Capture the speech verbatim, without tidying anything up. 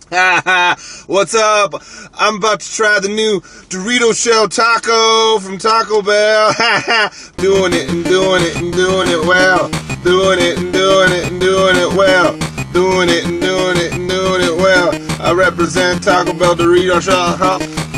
What's up? I'm about to try the new Dorito shell taco from Taco Bell. Doing it and doing it and doing it well. Doing it and doing it and doing it well. Doing it and doing it and doing it well. I represent Taco Bell Dorito shell.